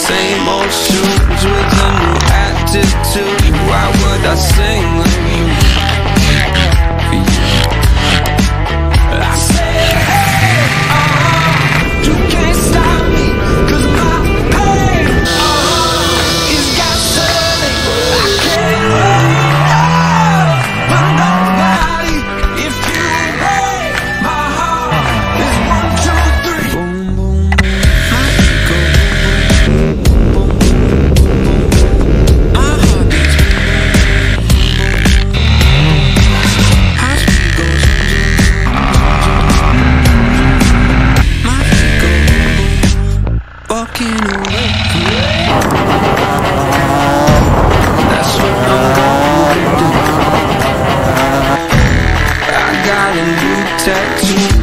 same old shoes with a new attitude. Why would I sing for you? I said, hey, you can't stop me, 'cause my pain, it's gasoline. I can't wait, but nobody, if you break my heart, it's 1, 2, 3. Boom, boom, boom. My ego, boom, boom, boom, boom, boom. My heart beats boom, boom, boom, boom. Our speed goes boom, my feet go boom, boom, walking away. That's what I'm gonna do. I got a new tattoo.